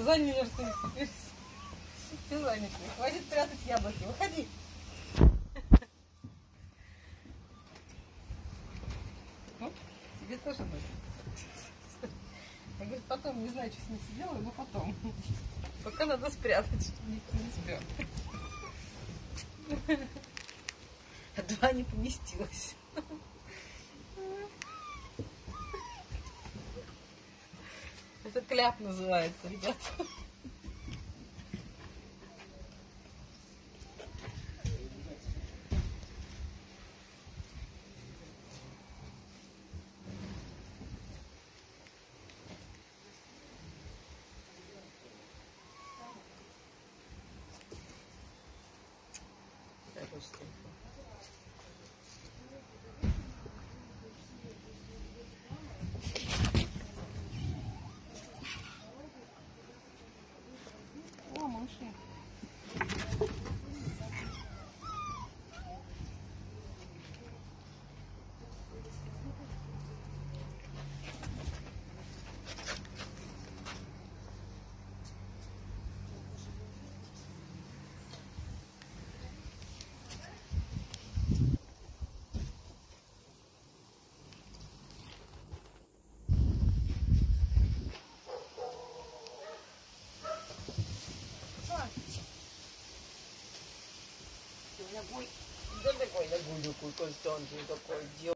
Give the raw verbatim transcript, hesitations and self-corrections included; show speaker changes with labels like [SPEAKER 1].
[SPEAKER 1] замерзли. Ты замерзли. Хватит прятать яблоки. Выходи. Ну, тебе тоже будет. Я говорю, потом не знаю, что с ним сделаю, но потом. Пока надо спрятать, чтобы никто не спрятал. А два не поместилось. Это кляп называется, ребята. О, мыши. Какой, да такой, да такой, Константин такой,